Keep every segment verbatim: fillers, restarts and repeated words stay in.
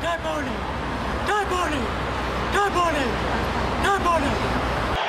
typeone, typeone, typeone, typeone.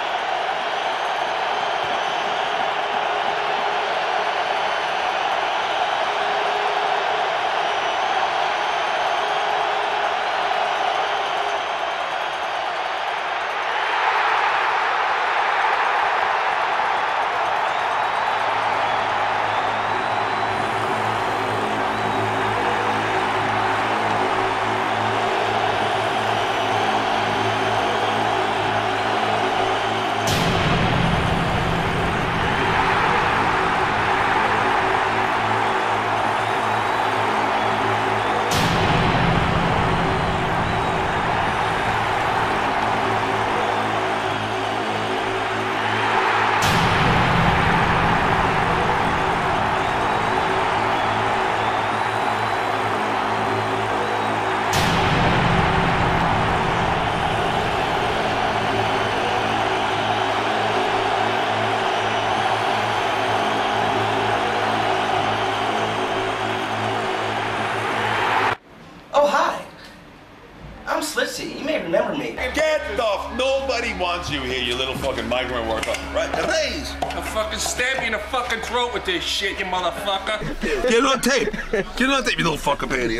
You may remember me. Get the f nobody wants you here, you little fucking migrant worker. Right? Raise. I'll fucking stab you in the fucking throat with this shit, you motherfucker. Get it on tape. Get it on tape, you little fucker panty.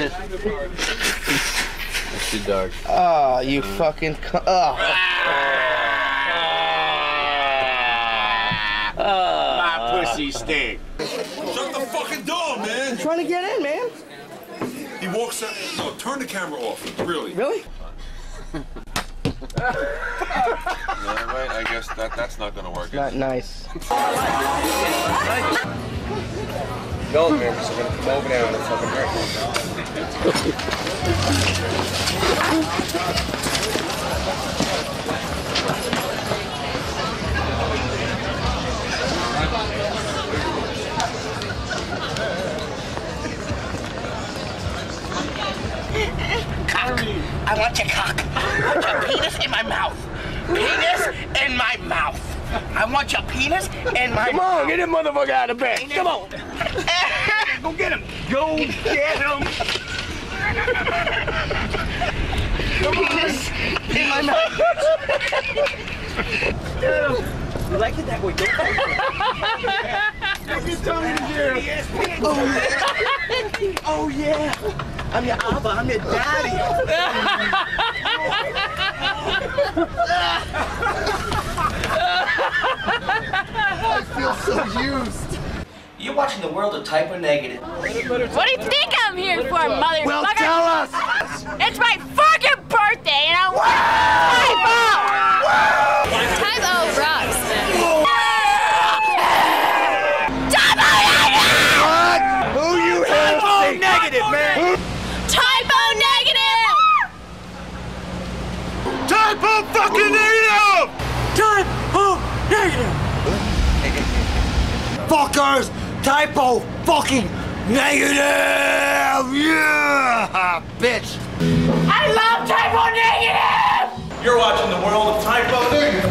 It's too dark. Oh, you fucking cu- oh. My pussy stink. Shut the fucking door, man. I'm trying to get in, man. He walks out. No, turn the camera off. Really? Really? Yeah, right. I guess that that's not gonna work. Not nice. Gold members are gonna come over there and fucking hurt. I want your cock. I want your penis in my mouth. Penis in my mouth. I want your penis in my Come mouth. on, get him motherfucker out of bed. Penis. Come on. Go get him. Go get him. Penis in my mouth. You like it that way, don't you? Tell me to hear. Oh yeah. Oh yeah. I'm your Abba, I'm your daddy. I feel so used. You're watching the world of Typer Negative. What do you think I'm here for, motherfucker? Well, tell us. It's my fucking birthday, and I want Typo! Typo rocks. Typo negative! What? Who you have? Typo negative, man. Typo negative! Typo fucking negative! Typo negative! Fuckers! Typo fucking negative! Yeah! Bitch! I love Typo negative! You're watching the world of Typo negative.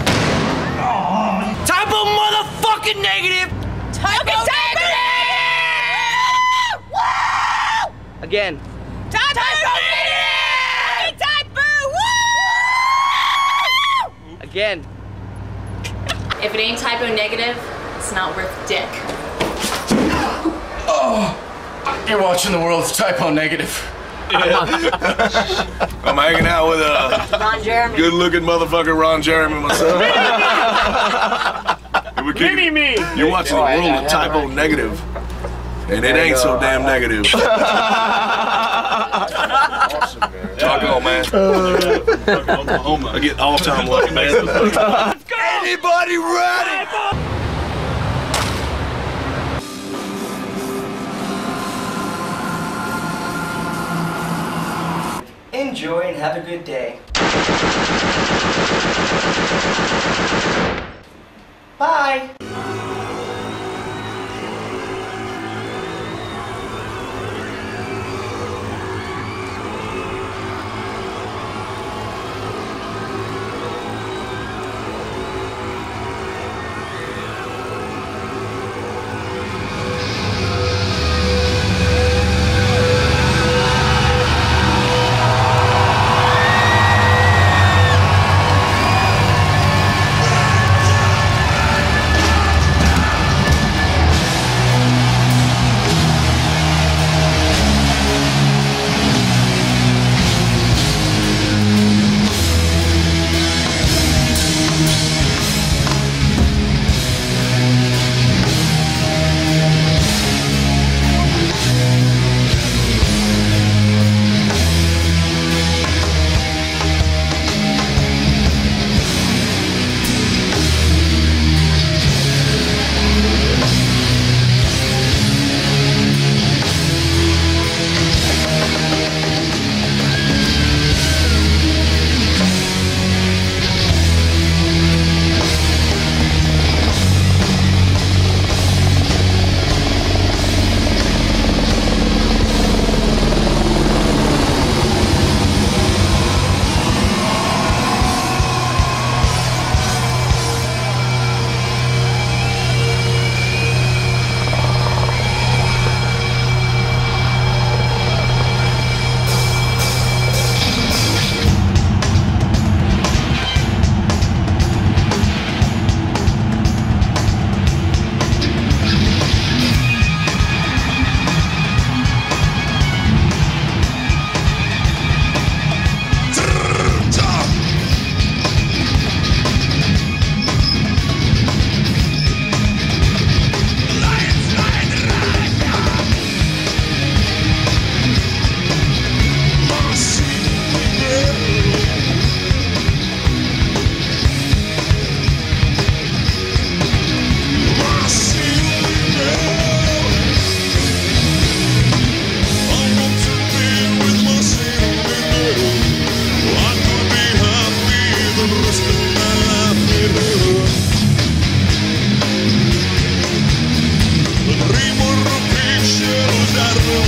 Typo motherfucking negative! Typo negative! Woo! Again. Typo negative! Typo! Woo! Again. If it ain't typo negative, it's not worth dick. Oh, you're watching the world of Typo negative. Yeah. I'm hanging out with a Ron Jeremy. good-looking motherfucker, Ron Jeremy, myself. Mini me. You're watching the world of Typo negative, and it ain't so damn negative. Awesome, man. Talk on, man. Oklahoma. I get all-time lucky, man. Anybody ready? Enjoy and have a good day. Bye.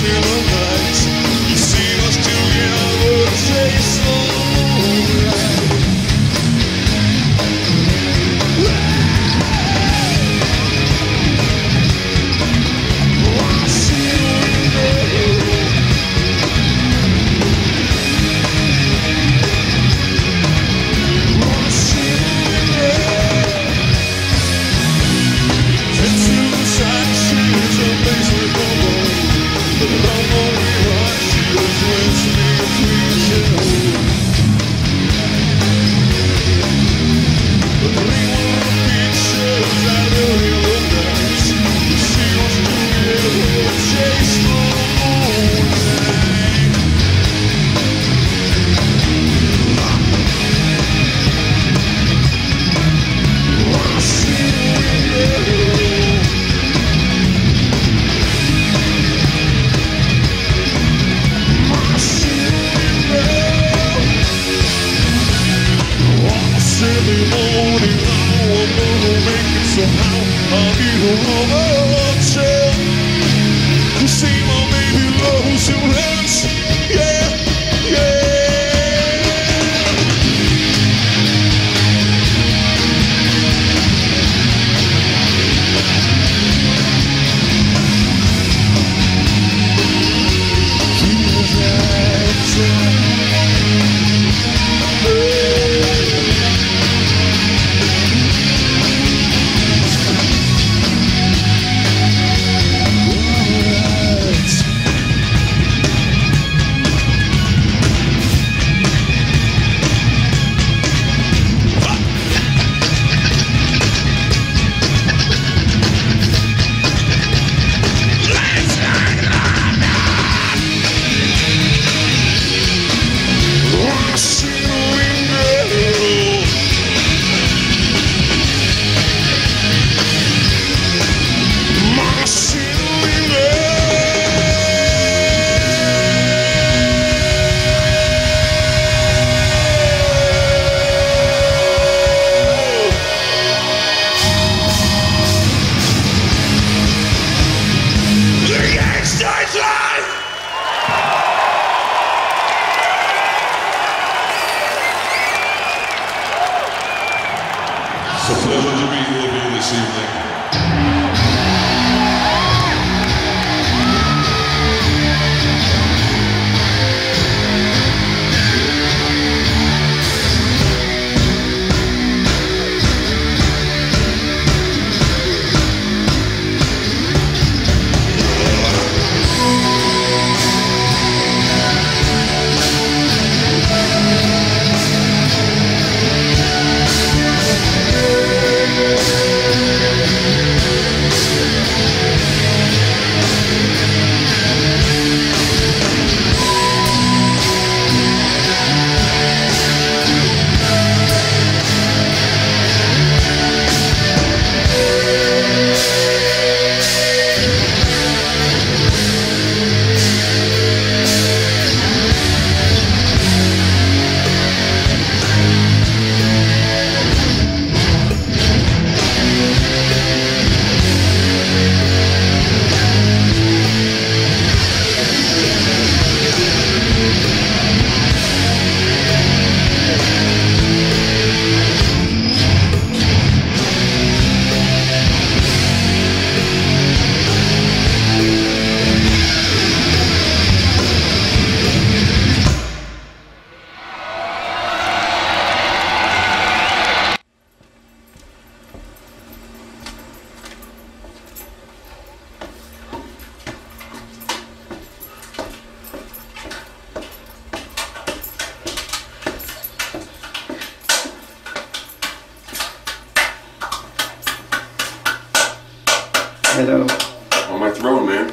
Hello. On my throne, man.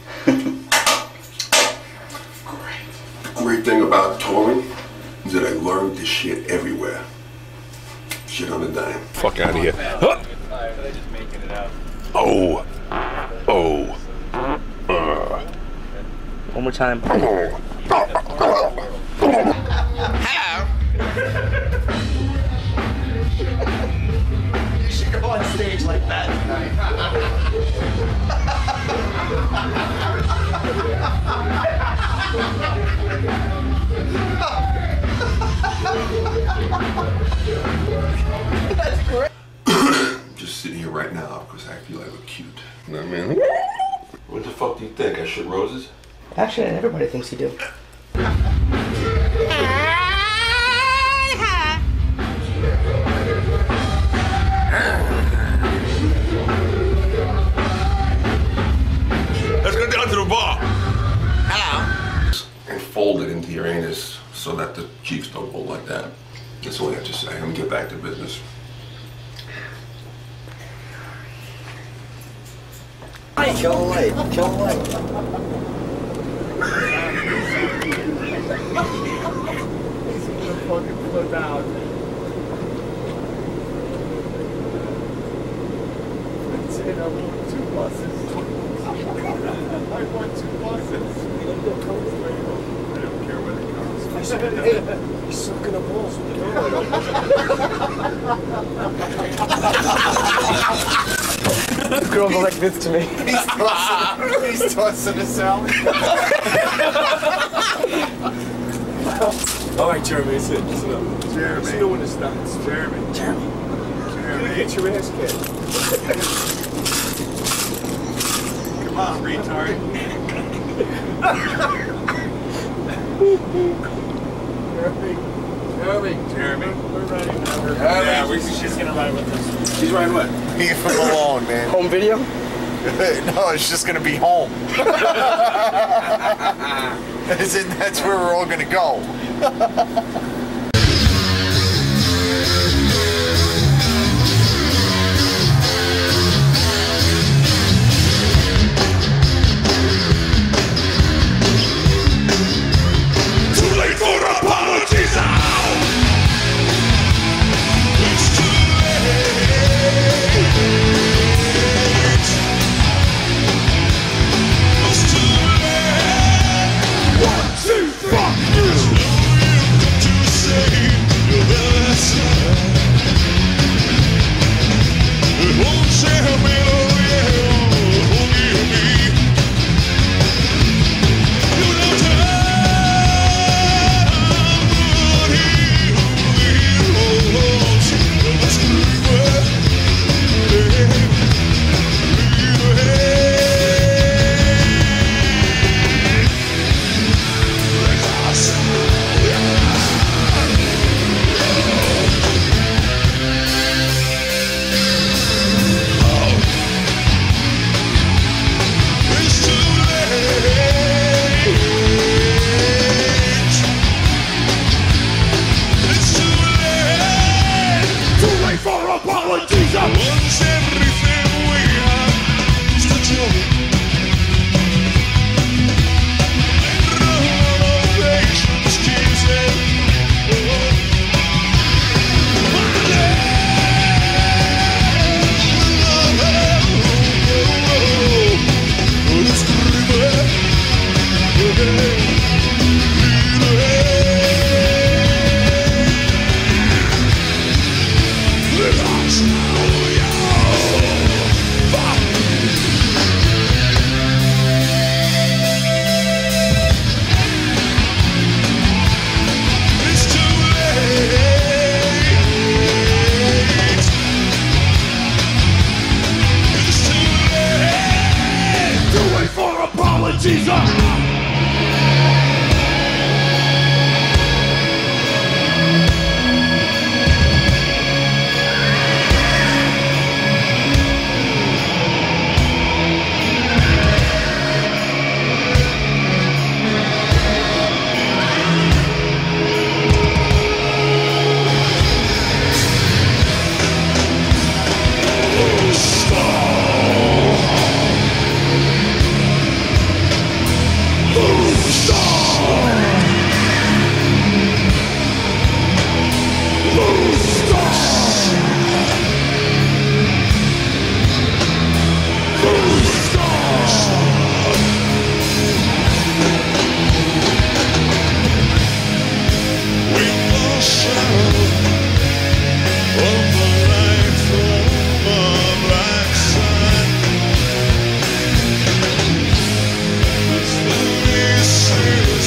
Great. Great thing about touring is that I learned this shit everywhere. Shit on the dime. Fuck out of here. Huh? Oh. Oh. Uh. One more time. Hello. You should go on stage like that tonight. fuck do you think? I shit roses? Actually, everybody thinks you do. Let's go down to the bar. Hello. And fold it into your anus so that the cheeks don't go like that. That's all I have to say. Let me get back to business. Kill the light. Kill the light. He's gonna fucking flip out. That's it. I want two buses. I want two buses. I don't care where it comes. He's sucking a balls with the This girl goes like this to me. He's tossing, he's tossing us out. All right, Jeremy, sit. Sit up. Jeremy. Let's know when it starts. Jeremy. Jeremy. Jeremy. Get your ass kicked. Come on, retard. Jeremy. Jeremy. Jeremy. We're ready now. Jeremy. Yeah, we, she's gonna ride with us. She's riding what? Me from alone, man. Home video? No, it's just gonna be home. As in, that's where we're all gonna go. Too late for apologies now. It's too late. It's too late. One, two, fuck you. To say the side. It won't share me, oh yeah, forgive me. You don't have money, heroes, the screamer, it's too late. It's too late. Too late for apologies. Once everything we have is the joy. And all patience, Jesus. My love, it's screaming. It's too late. It's too late. Too late for apologies. It's the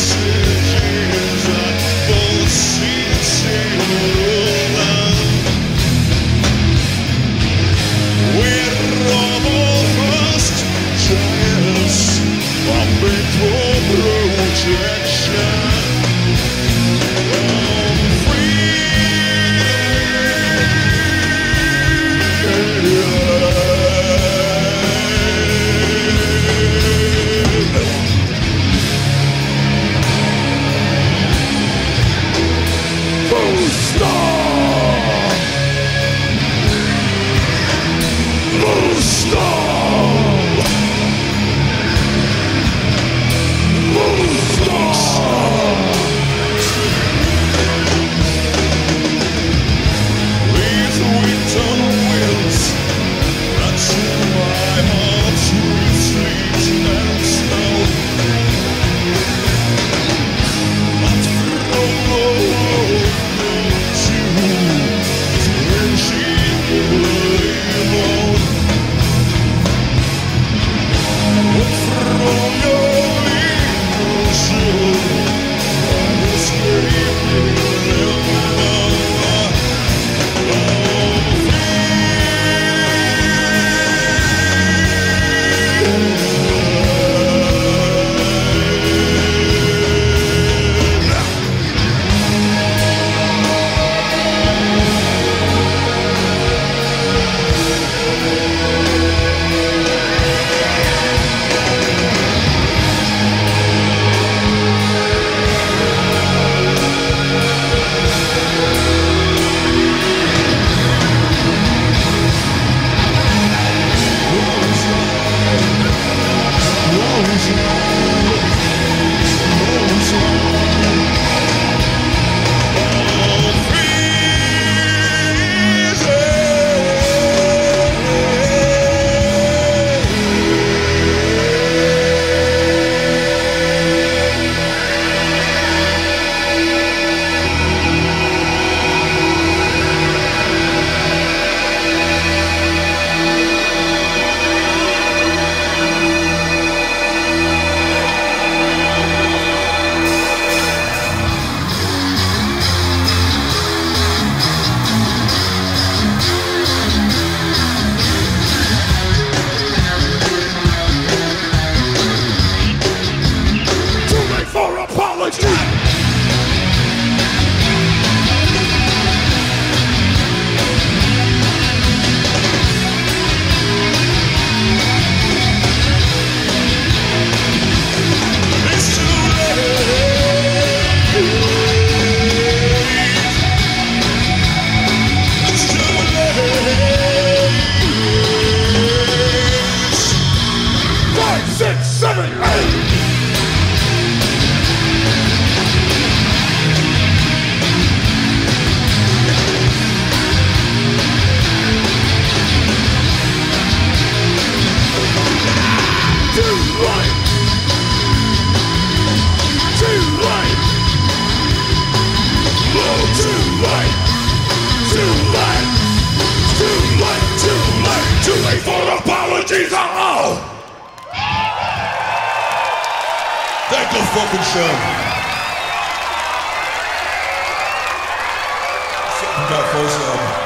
fucking show. Something got close up.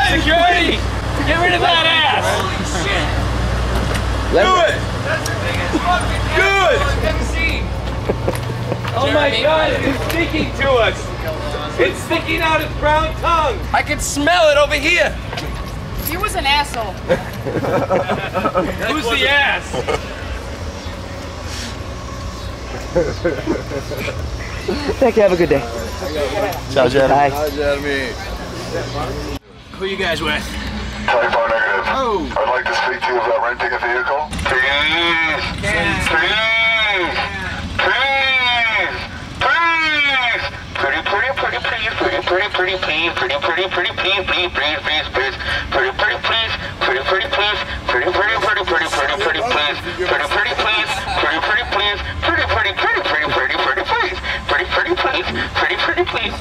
Security! Get rid of that ass! Let Do me- it! Good! Oh my God, it's sticking to us! It's sticking out its brown tongue! I can smell it over here! He was an asshole. Who's the ass? Thank you. Have a good day. Ciao, Jeremy. Bye. Hi, Jeremy. Who you guys with? Typeonegative. Oh! I'd like to speak to you about renting a vehicle. Please! Please! Please! Please! Please! Pretty, pretty, pretty, please, pretty, pretty, pretty, please, pretty, pretty, pretty, please, please, please, please, please, pretty, pretty, please, pretty, pretty, please, pretty, pretty, pretty, pretty, pretty, pretty, please, pretty, pretty, please, pretty, pretty, please, pretty, pretty, pretty, pretty, pretty, pretty, please, pretty, pretty, please, pretty, pretty, please.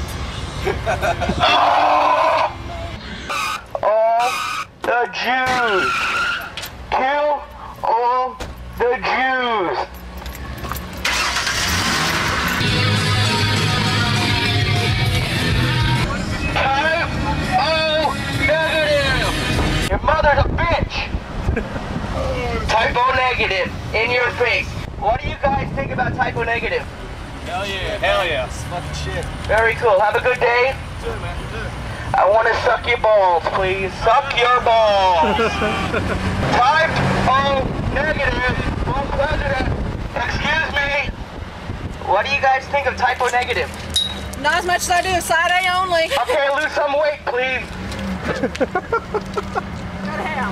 All the Jews! Kill all the Jews! Type-o-negative! Your mother's a bitch! Type-o-negative in your face. What do you guys think about type-o-negative? Hell yeah! Hell yeah! Fucking shit. Very cool. Have a good day. I want to suck your balls, please. Suck your balls. Type-o-negative for president. Excuse me. What do you guys think of type-o-negative? Not as much as I do. Side A only. Okay, lose some weight, please. Go to hell.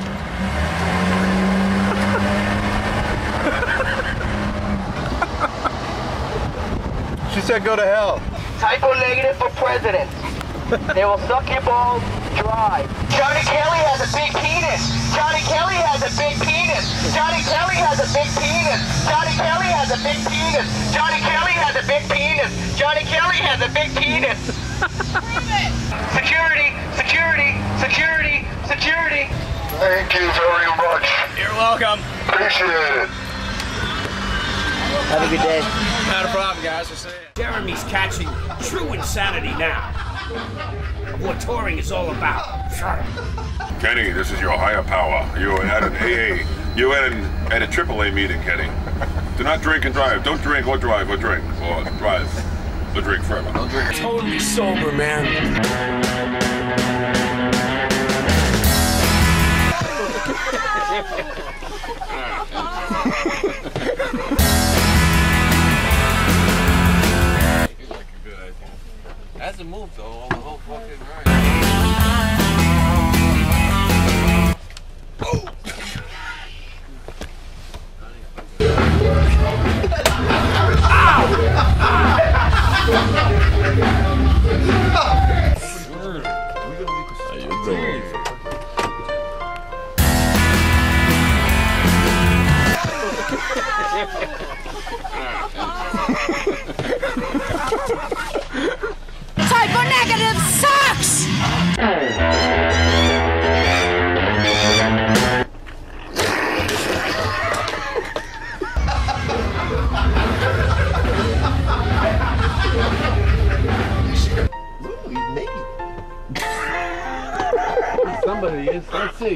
She said go to hell. Type-o-negative for president. They will suck your balls dry. Johnny Kelly has a big penis. Johnny Kelly has a big penis. Johnny Kelly has a big penis. Johnny Kelly has a big penis. Johnny Kelly has a big penis. Johnny Kelly has a big penis. Security, security, security, security. Thank you very much. You're welcome. Appreciate it. Have a good day. Not a problem, guys. We'll see you. Jeremy's catching true insanity now. What touring is all about. Sure. Kenny, this is your higher power. You're at an A A. You're at, an, at a triple A meeting, Kenny. Do not drink and drive. Don't drink or drive or drink or drive. Or drink forever. Don't drink. Totally sober, man. Hasn't moved though, all the whole fucking ride. Oh! Type-o-negative sucks! Ooh, he's naked. Somebody is. Let's see.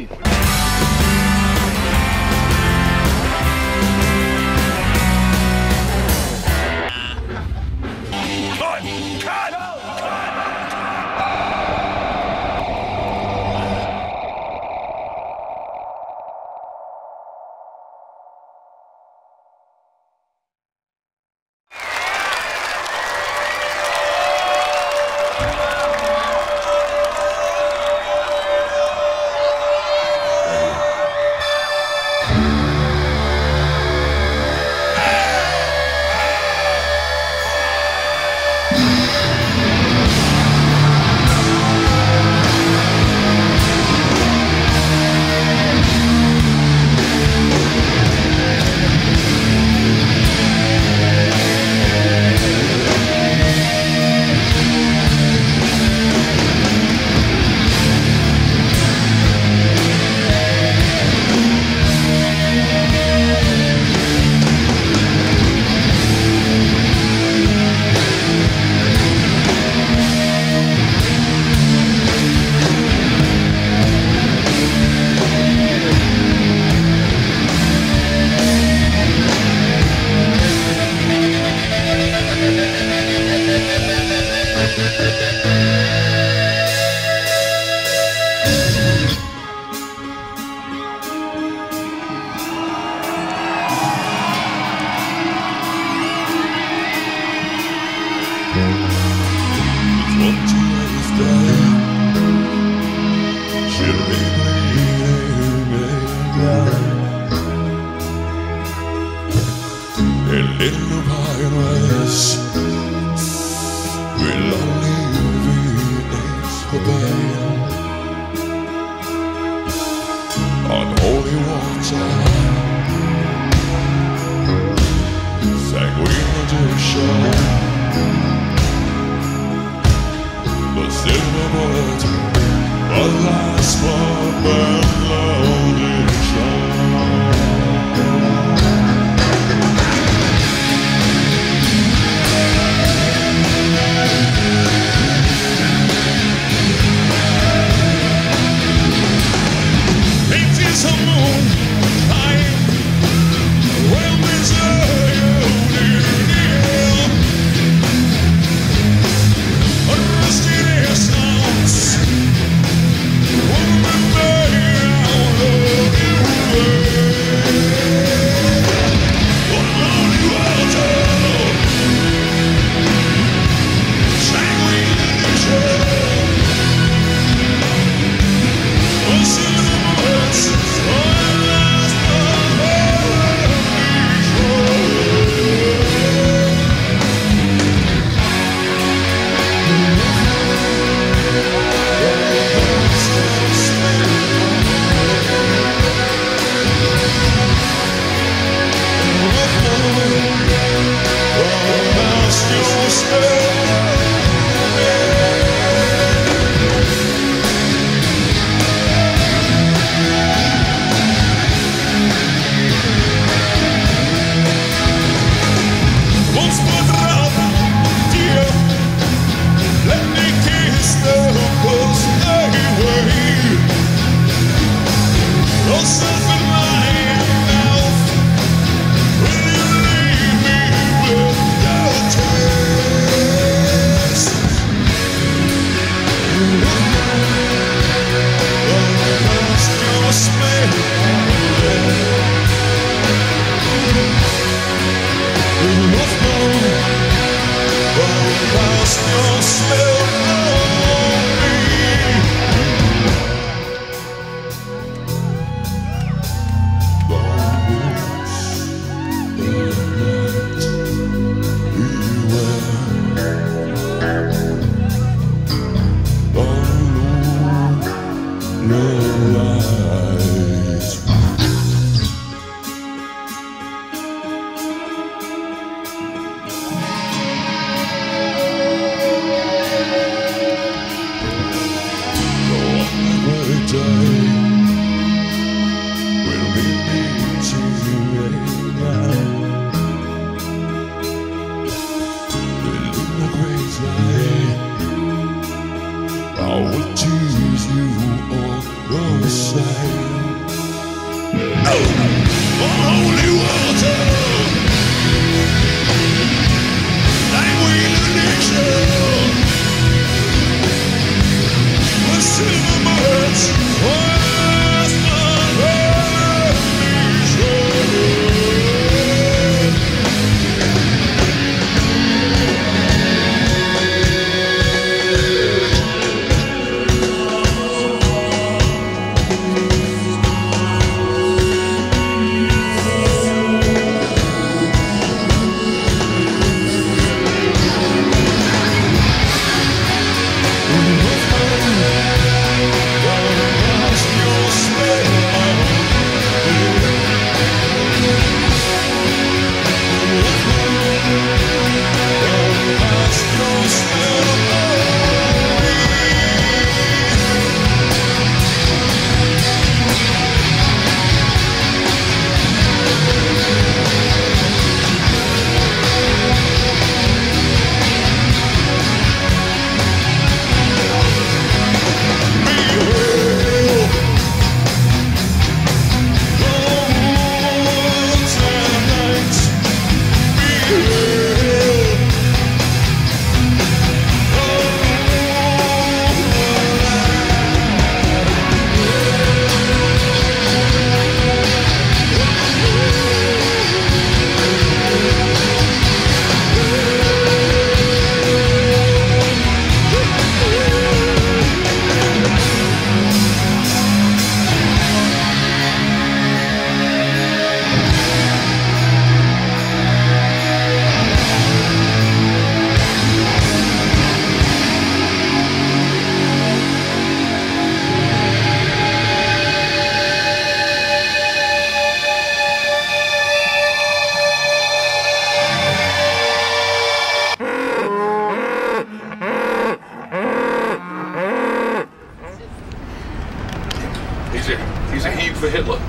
for Hitler.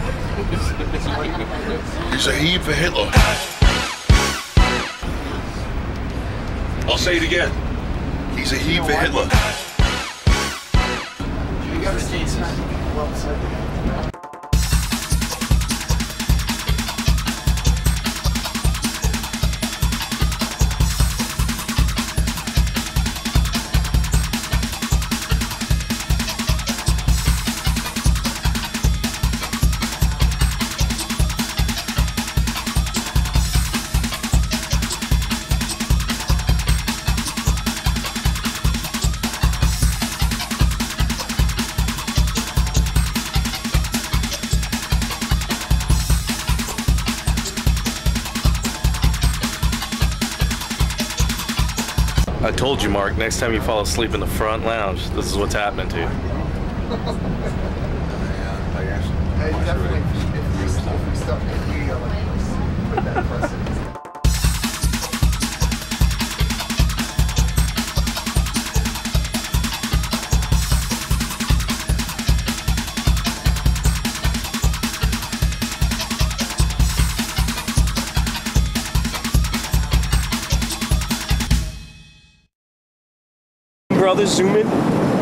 He's a heave for Hitler. I'll say it again. He's a heave for Hitler. You gotta stay well beside the I told you, Mark, next time you fall asleep in the front lounge, this is what's happening to you. Hey, definitely, if we stuff, if we uh, like, put that precedent. Brothers, zoom in.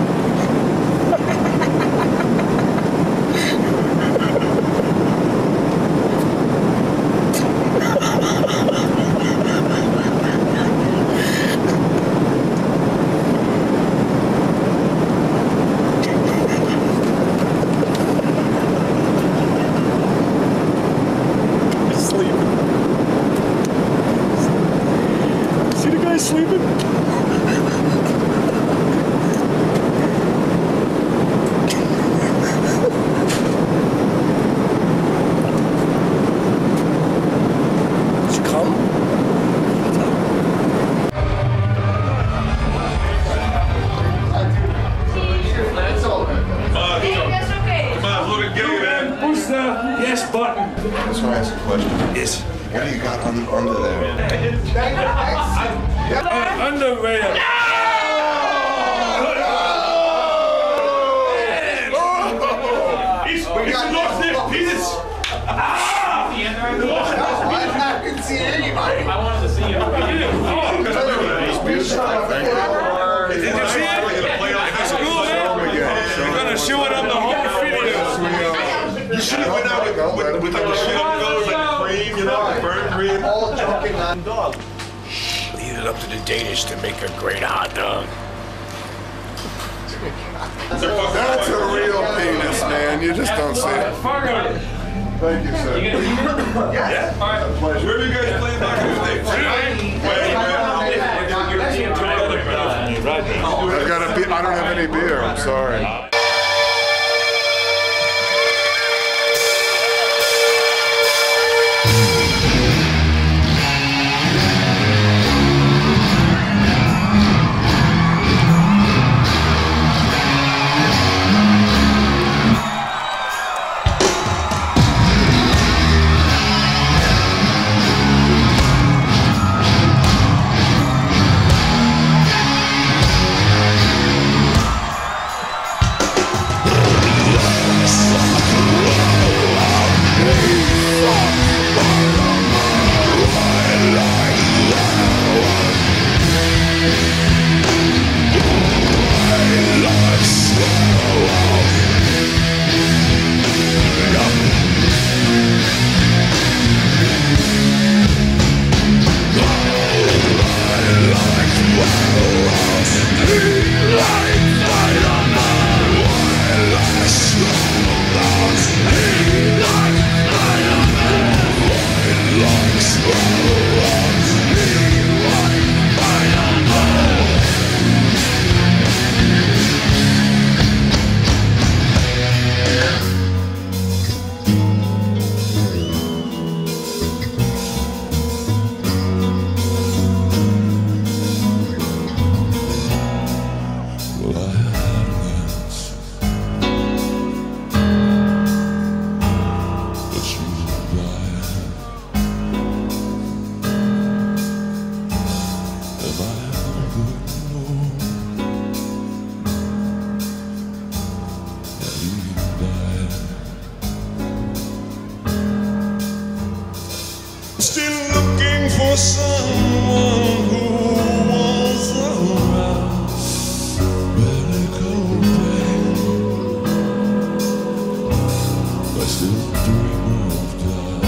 See the guy sleeping? Yes button. That's why I asked a question. Yes. What do you got under, under there? Uh, underwear. He's, he's lost his penis. I didn't see anybody. I wanted to see him. He's Did you see it? That's cool, man. You're gonna show it on the home video. You should have went out with, with, with like the shit on those, like cream, you know, the burnt cream. All joking on dog. Leave it up to the Danish to make a great hot dog. That's a real penis, man. You just don't see it. Thank you, sir. Yeah. All right. Pleasure. Where are you guys playing back in the States? I've got a beer. I don't have any beer. I'm sorry. for someone who was around. Better go back. I still dream of that.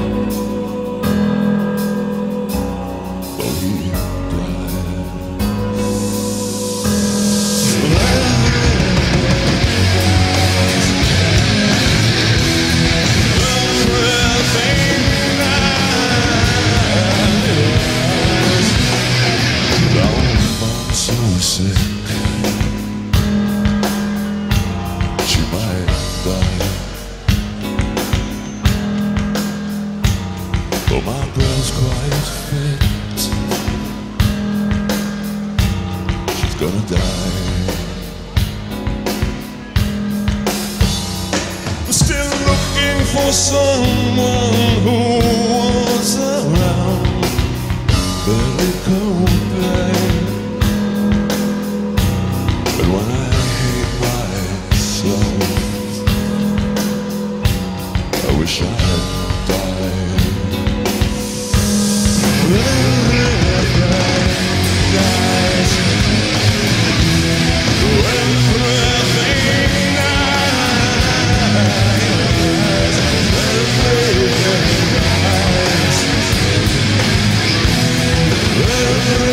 But he died. So sick, she might die. But my girl's quite fit. She's gonna die. I'm still looking for someone who was around. Barely come back. But when I hate myself, I wish I had died. Guys, when everything dies, everything dies.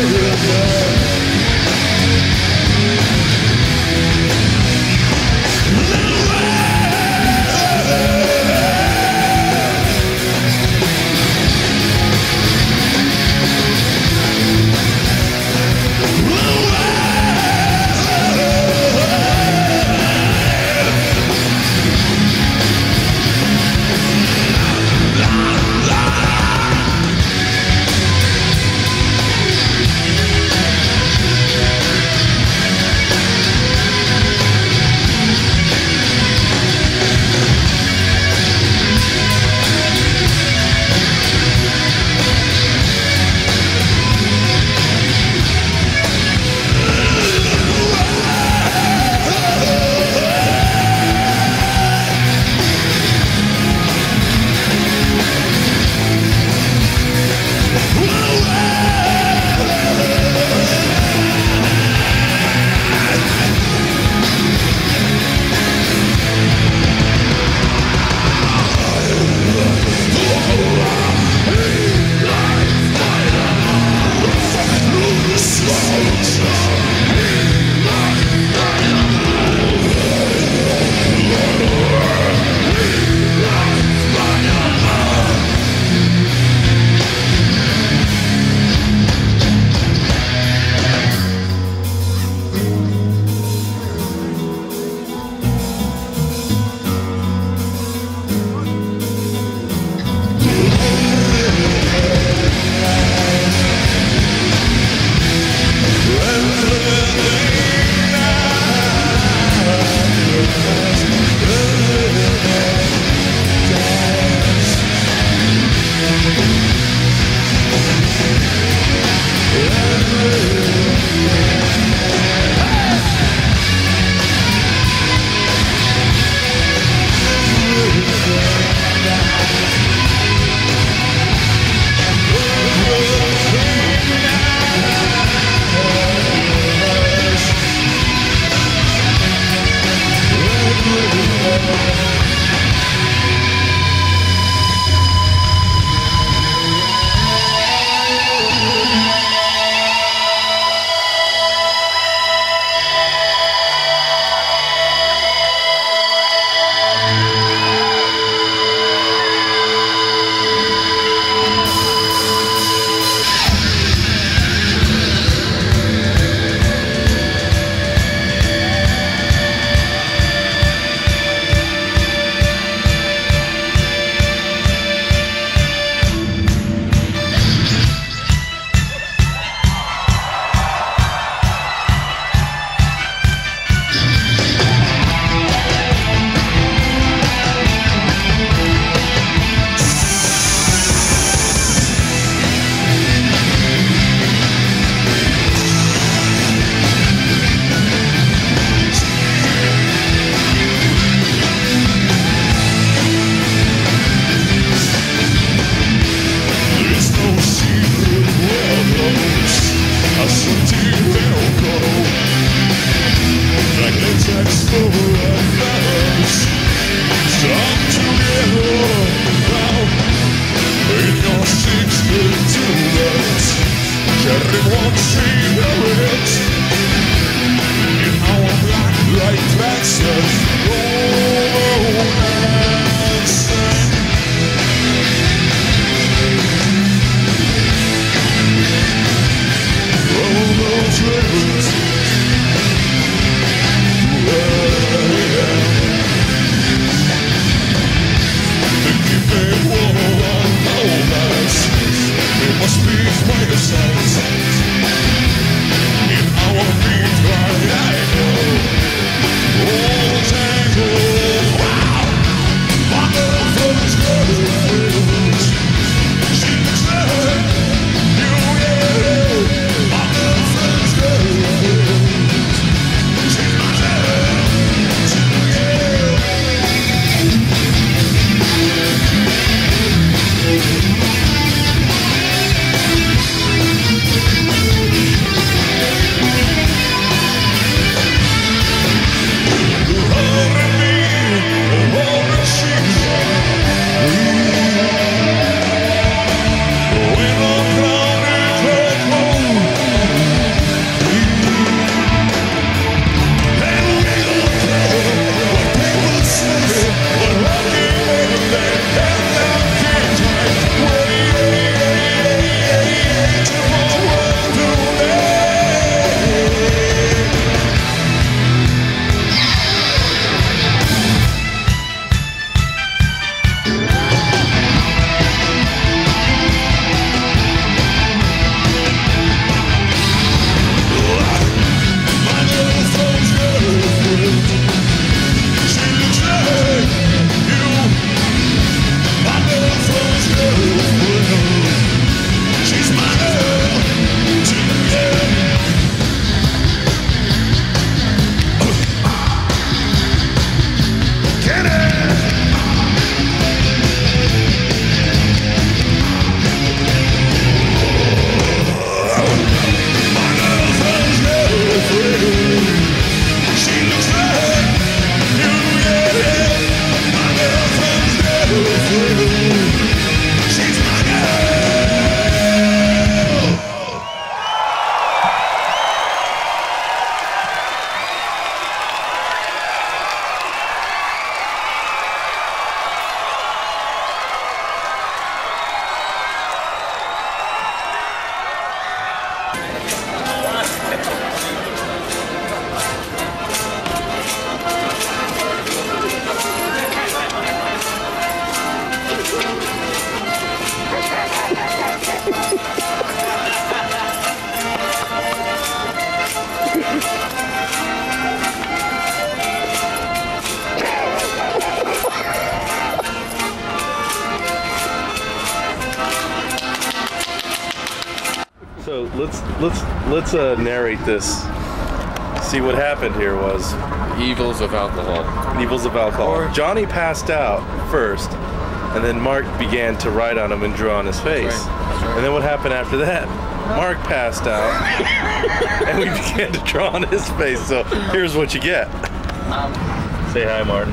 let's let's let's uh, narrate this. See what happened here was evils of alcohol. Evils of alcohol. Johnny passed out first, and then Mark began to write on him and draw on his face. That's right. That's right. And then what happened after that? Mark passed out, and we began to draw on his face. So here's what you get. Um, Say hi, Martin.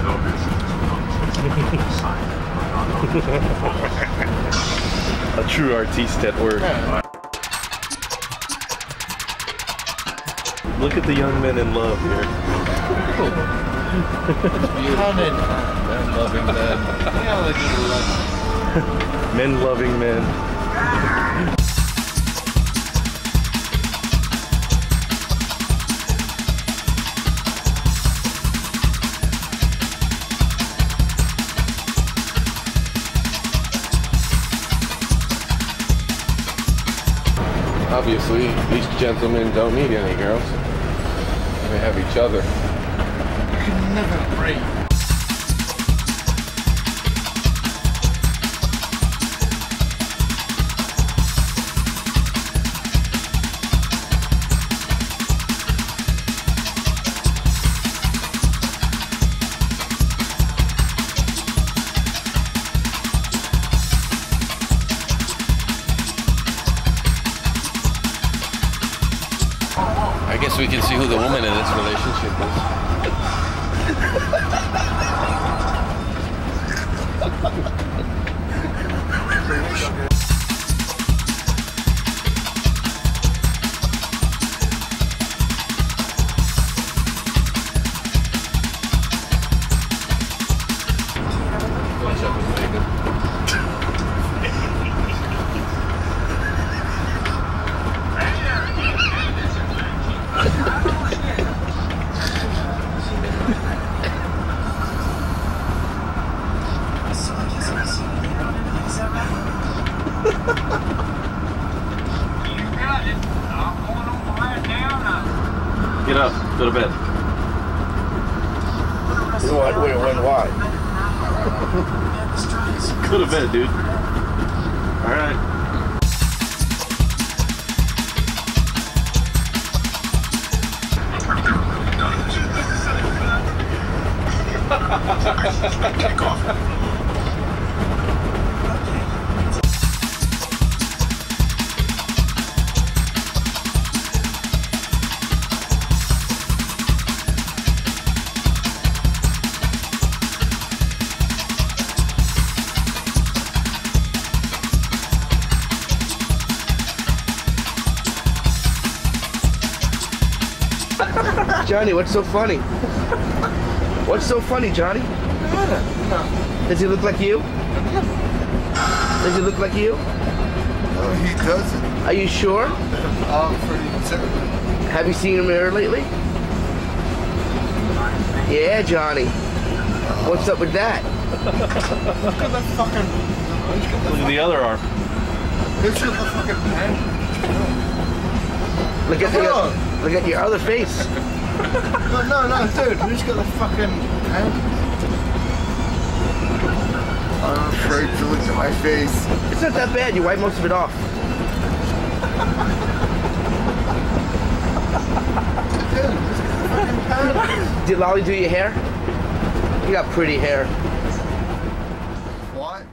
A true artiste at work. Look at the young men in love here. men loving men. Yeah, they just love. Men loving men. Obviously, these gentlemen don't need any girls. They have each other. You can never break. I guess we can see who the woman in this relationship is. Get up, go to bed. What? Wait, when? Why? Go to bed, dude. All right. Take off. Johnny, what's so funny? What's so funny, Johnny? Does he look like you? Does he look like you? No, he doesn't. Are you sure? I'm pretty certain. Have you seen him here lately? Yeah, Johnny. What's up with that? Look at that fucking... Look at the other arm. Look at the fucking pen. Look at the other, look at your other face. No, no, no, dude. Who's got the fucking pen? I'm afraid to look at my face. It's not that bad. You wipe most of it off. Dude, who's got the fucking pen? Did Lolly do your hair? You got pretty hair. What?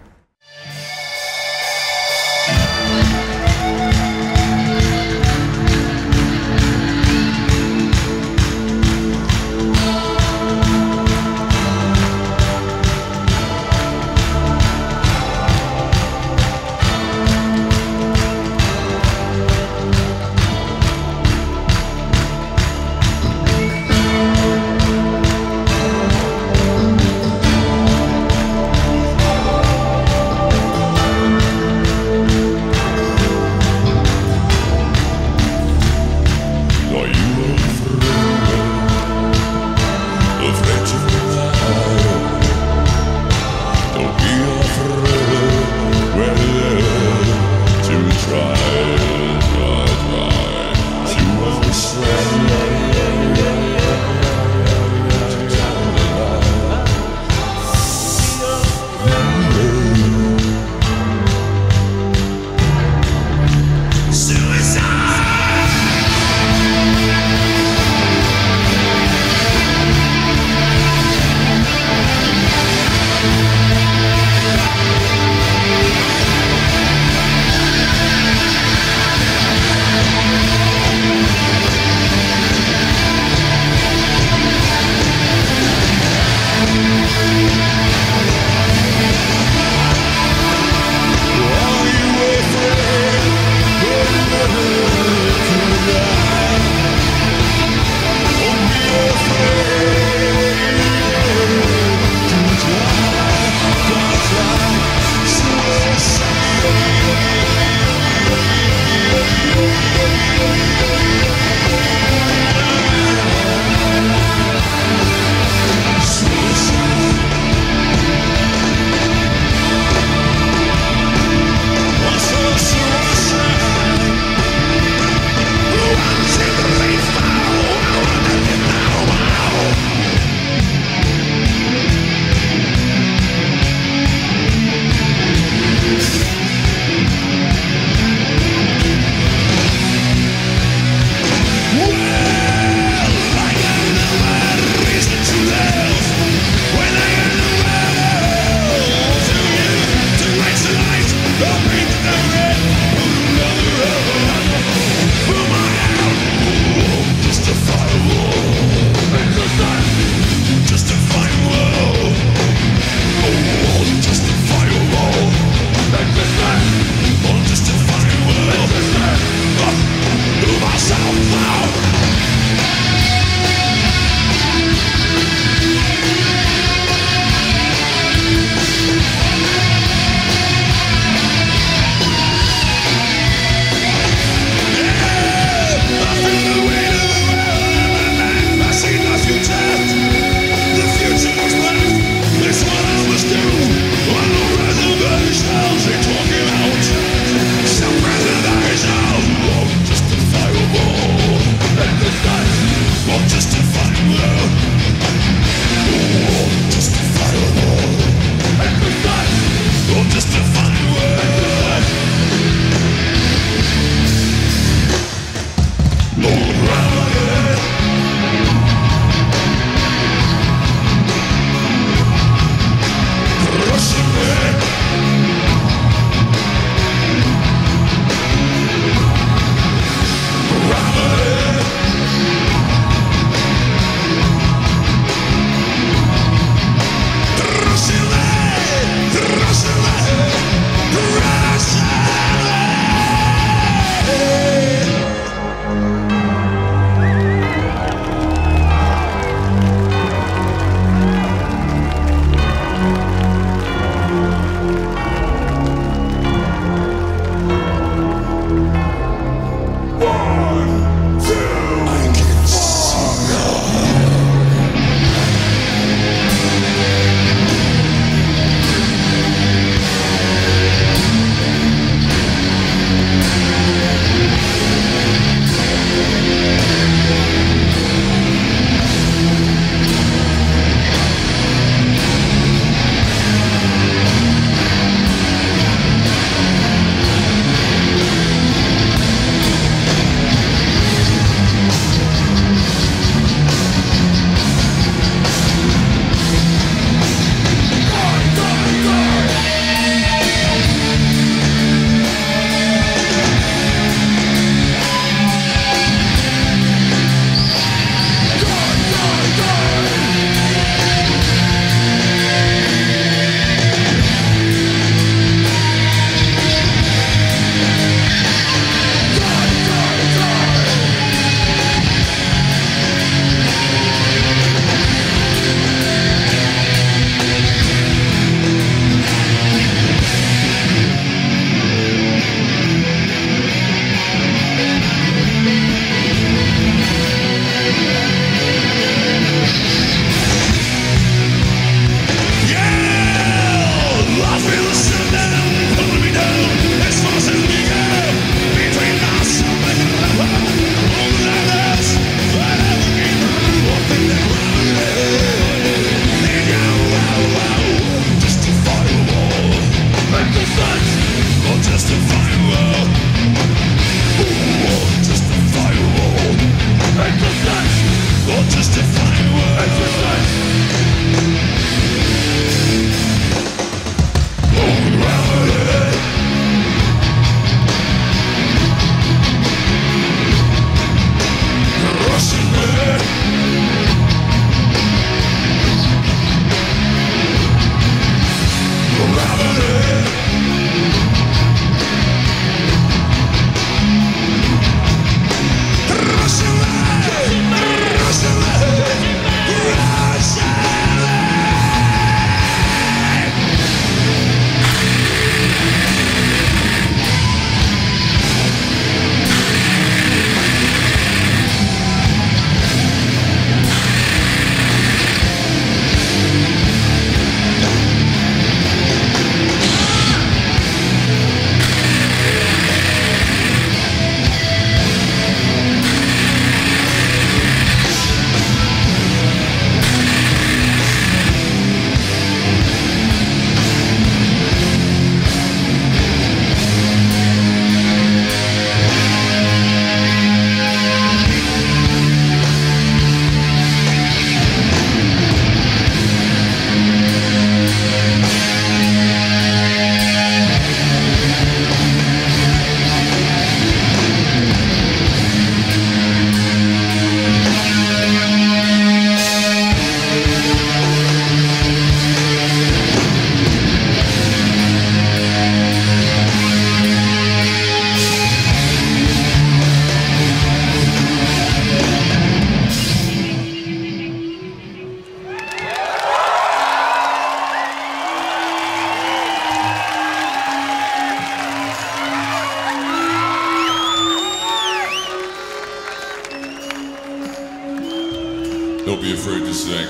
Don't be afraid to sing.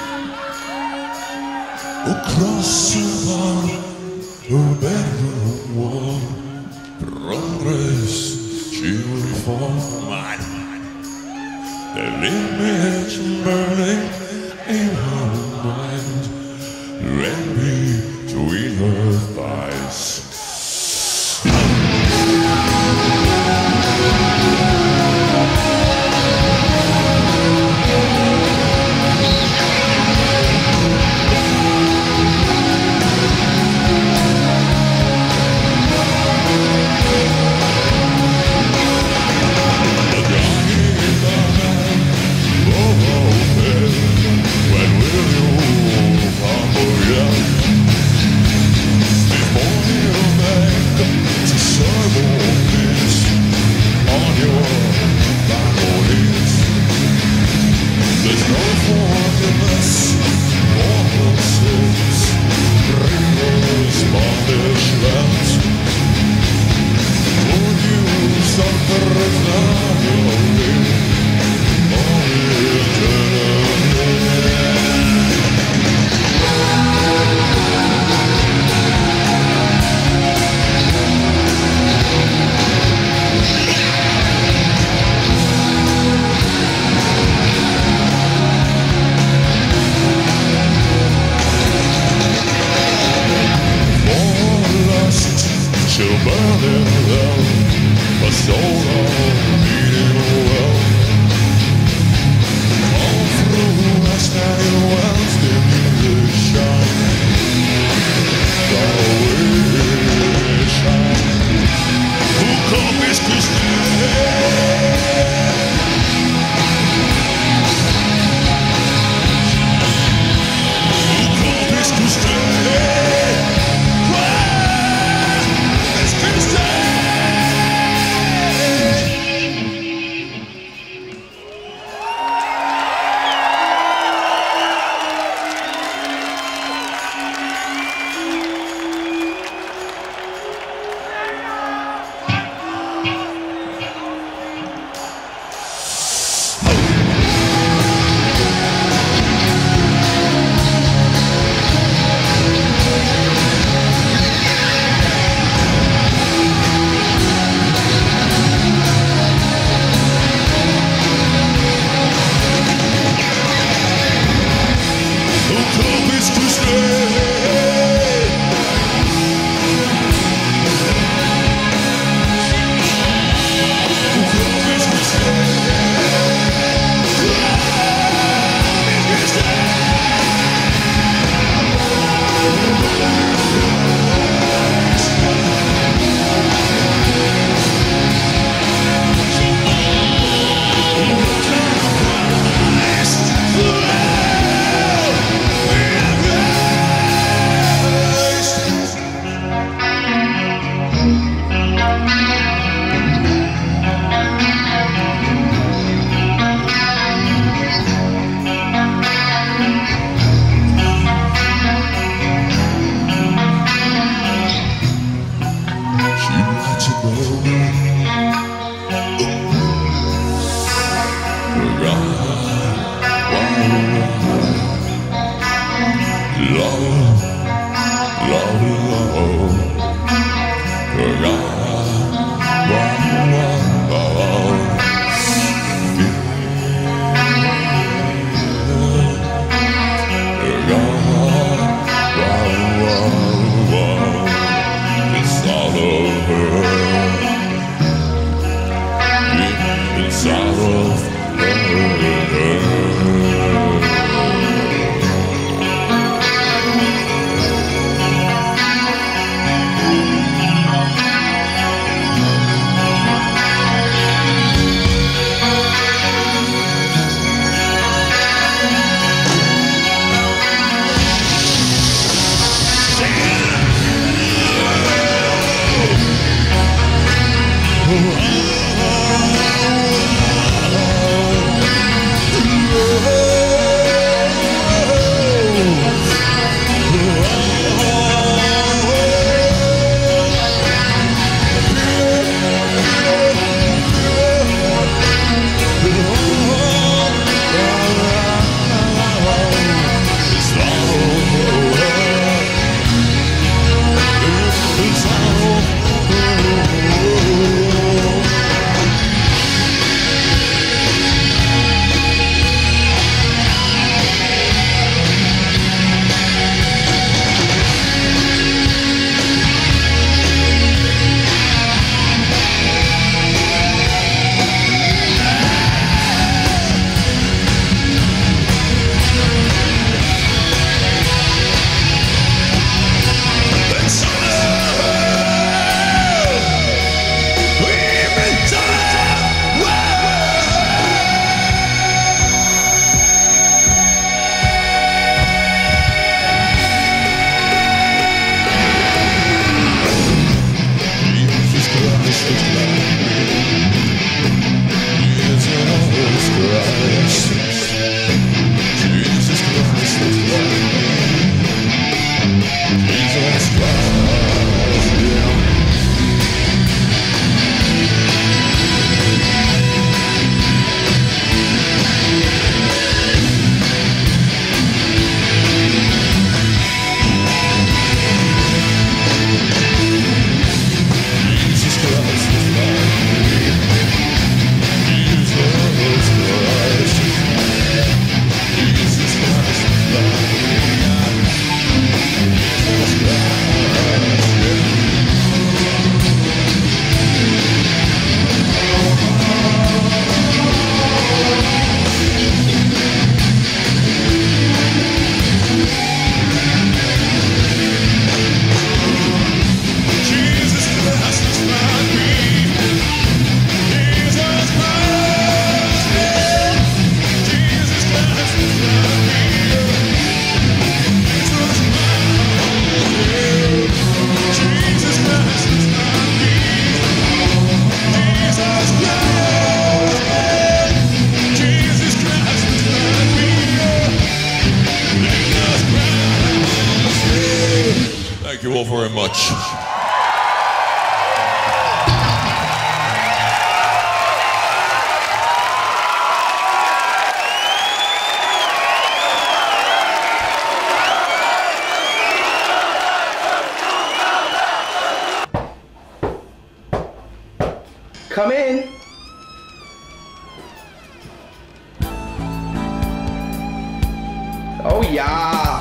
Across the bar, a bedroom wall, progress, she will fall. An image burning in her mind, ran between her thighs. all very much. Come in. Oh yeah.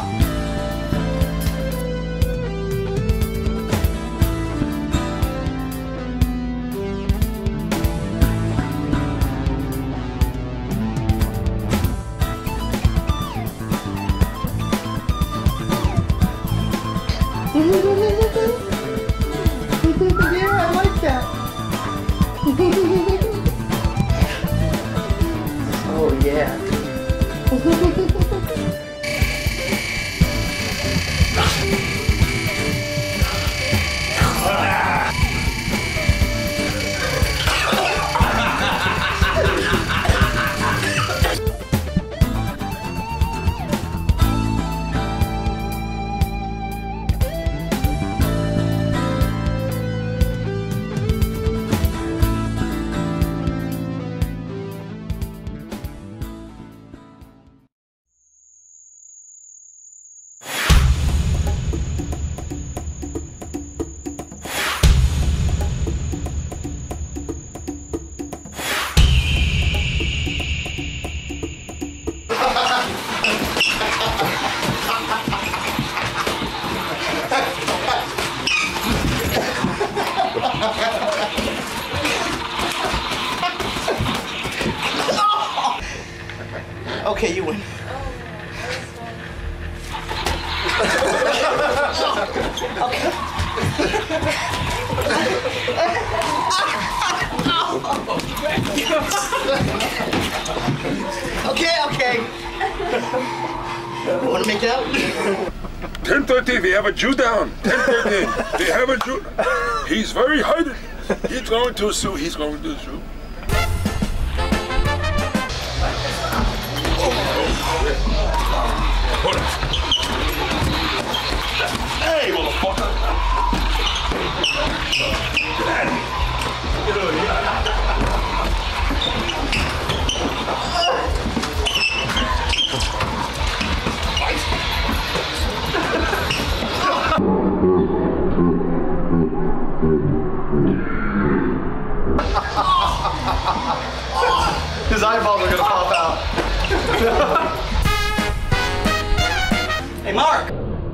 Yeah, I like that. Oh yeah. Okay, you win. Okay. Okay, okay. Want to make it out? ten thirteen, we have a Jew down. ten thirteen, we have a Jew. He's very hiding. He's going to sue. He's going to sue. Hey, motherfucker! Get out of here. Get over here. His eyeballs are gonna pop out. Hey, Mark!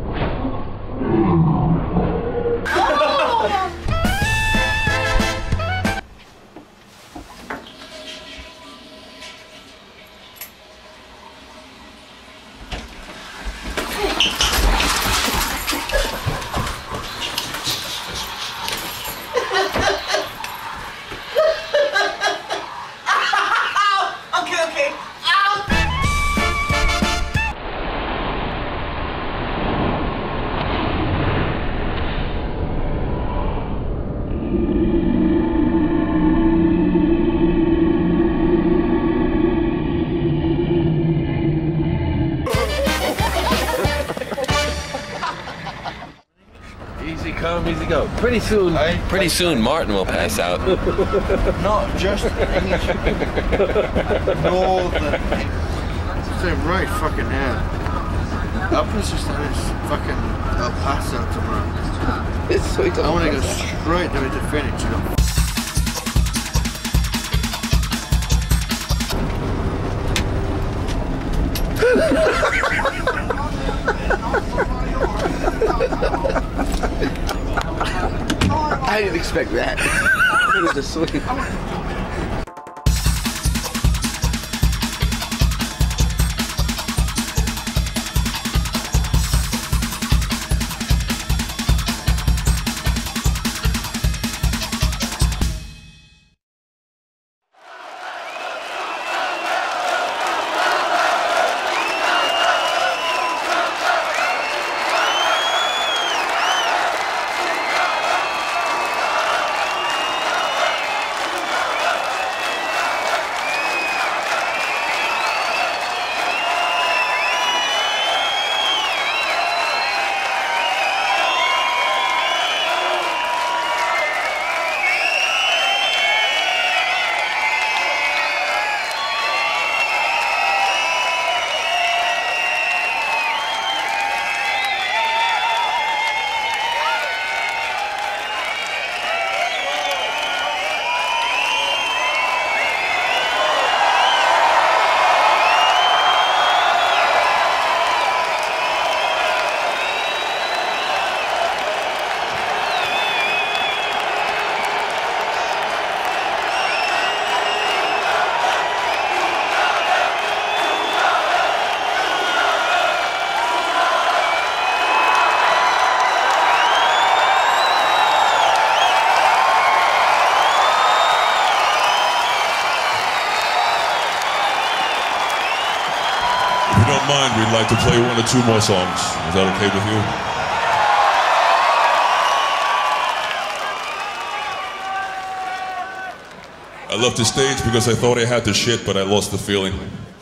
Okay, okay. Ow! Easy come, easy go. Pretty soon, pretty soon Martin will pass out. Not just English. Northern. Same right fucking here. Up is just this fucking El Paso tomorrow. It's sweet. I want to go straight there to Phoenix. You know? I didn't expect that. It was just sweet. don't mind, we'd like to play one or two more songs. Is that okay with you? I left the stage because I thought I had the shit, but I lost the feeling.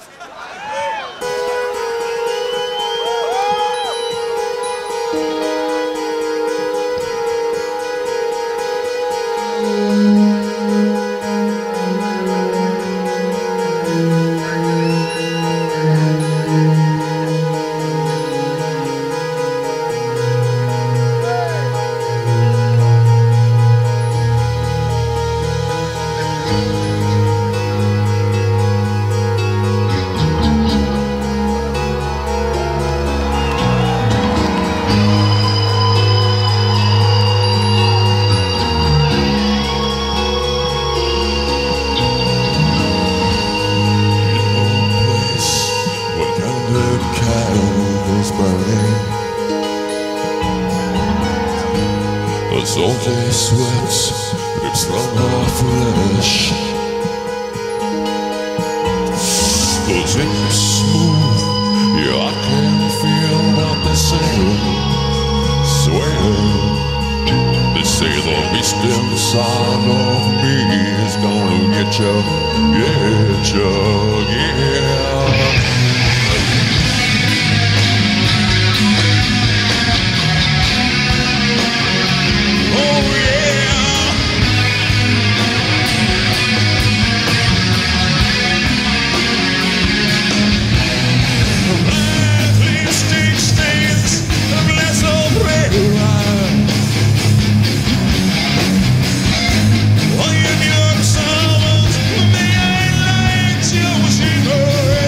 Salty sweat drips from her flesh. Those hips smooth, yeah, I can feel what they say. Swear, they say the beast inside of me is gonna get you, get you, yeah. Oh, you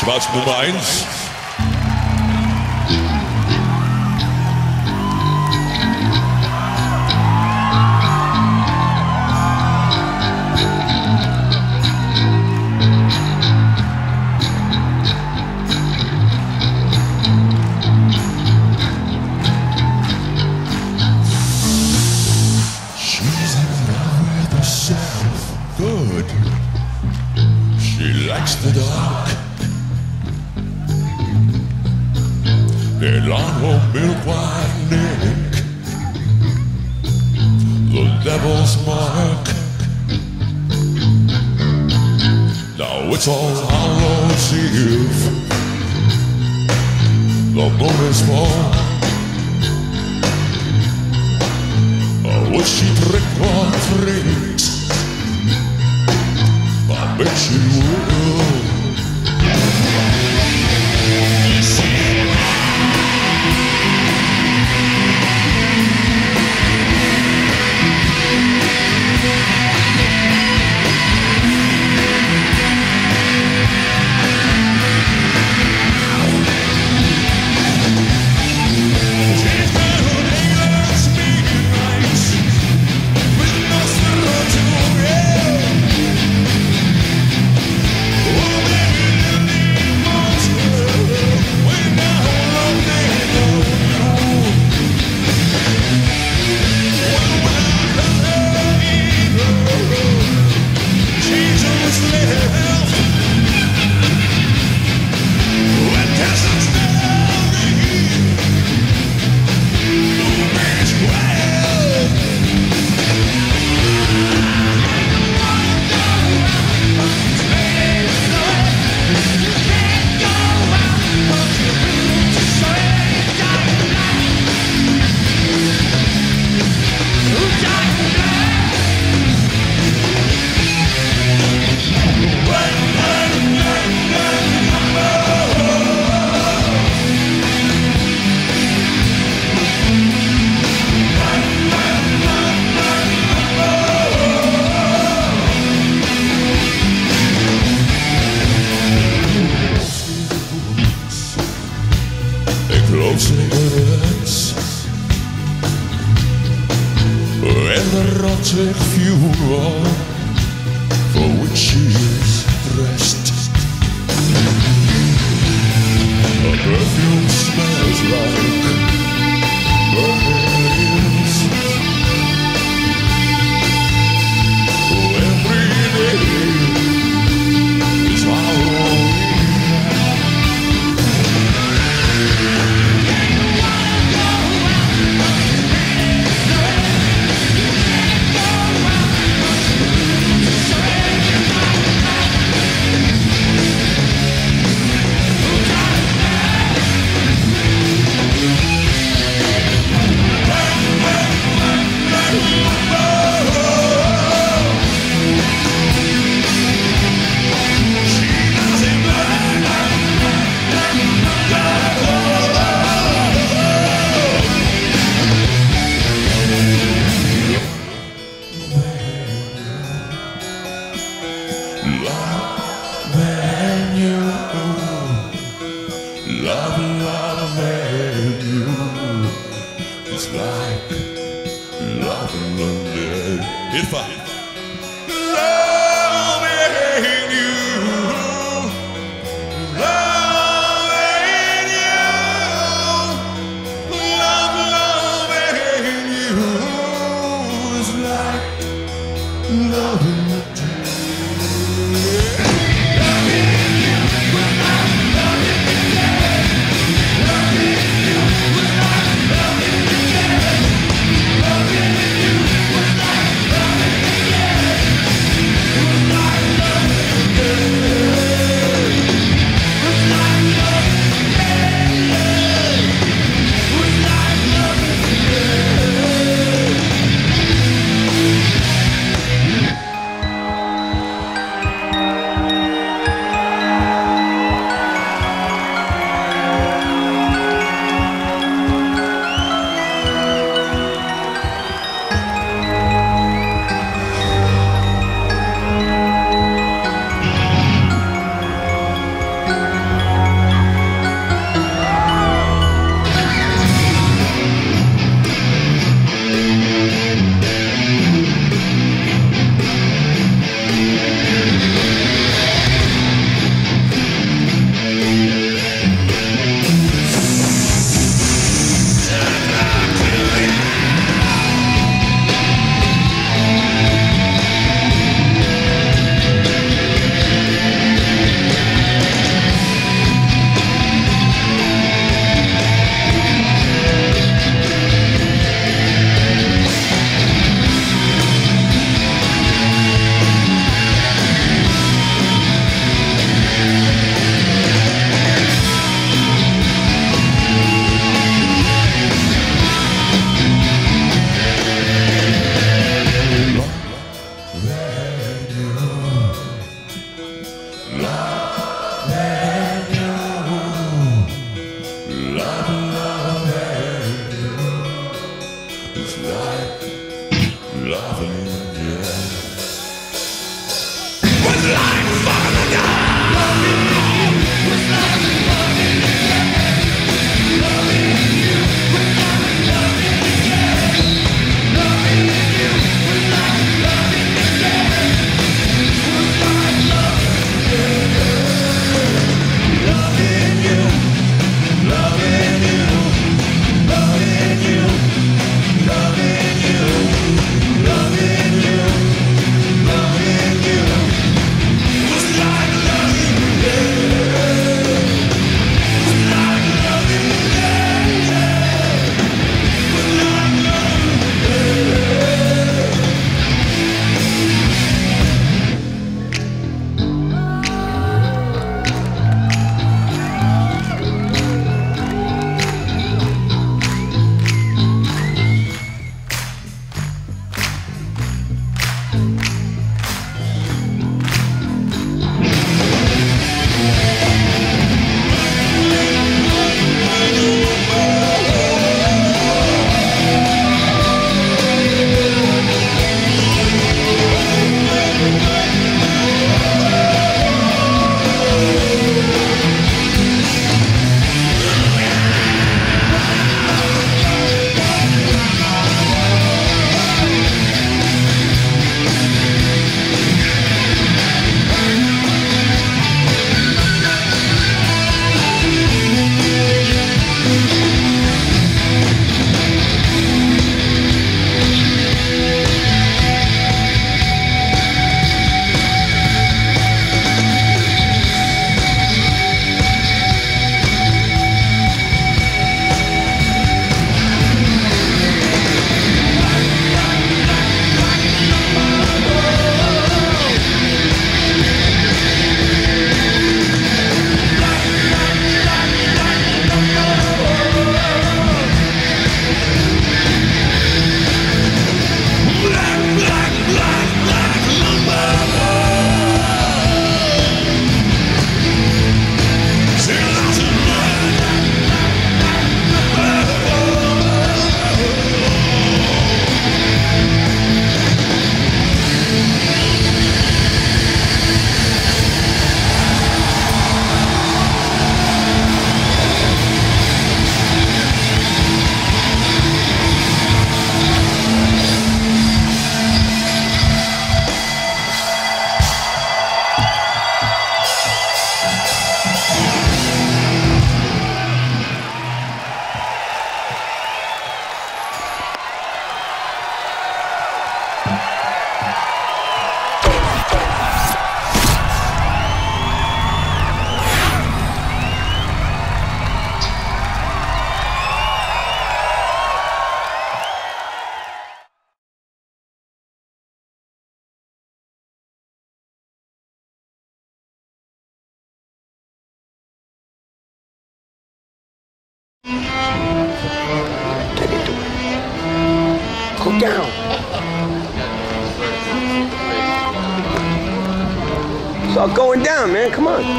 Schwarz Nummer eins. She's in love with herself. Good. She likes the dark. A long old milk white neck, the devil's mark. Now it's all Hallows Eve, the moon is full. Oh, would she trick or treat? I bet she will. Cigarettes and the erotic funeral for which she is dressed. Her perfume smells like burns. Every day is Halloween. If I loving you, loving you, love, loving you is like loving the Loving you, Go down. It's all going down, man. Come on.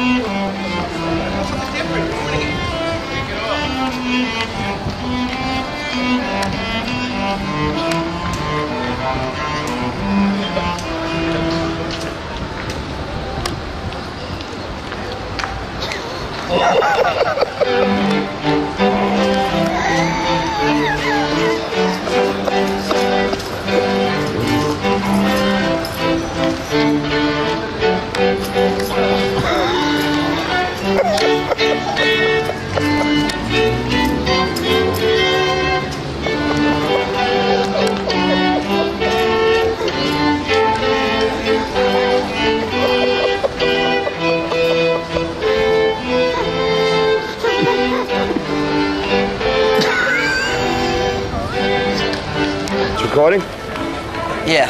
Recording? Yeah.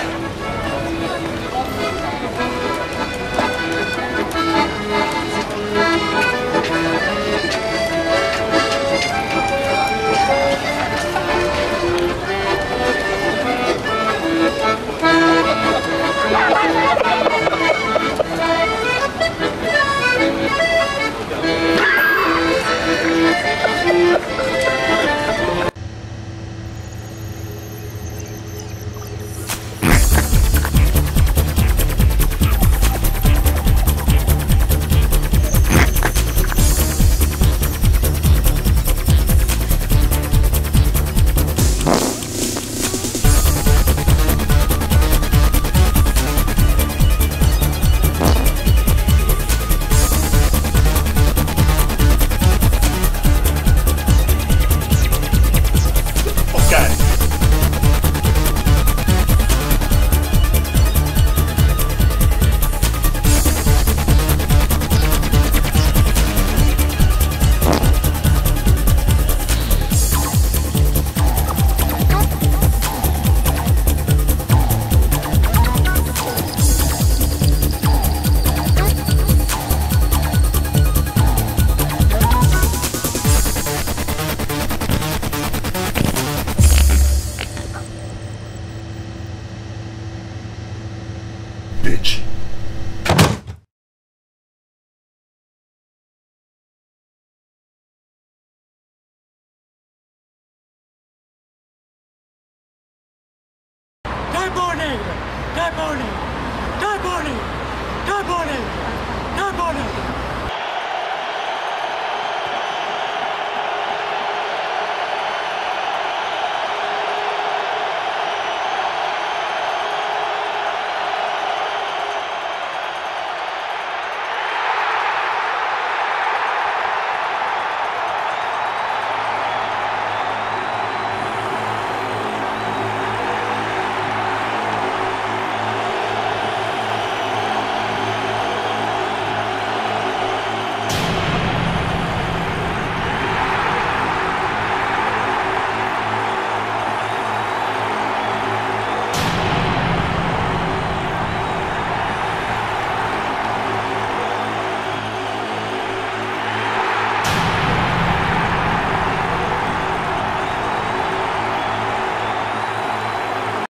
type on it.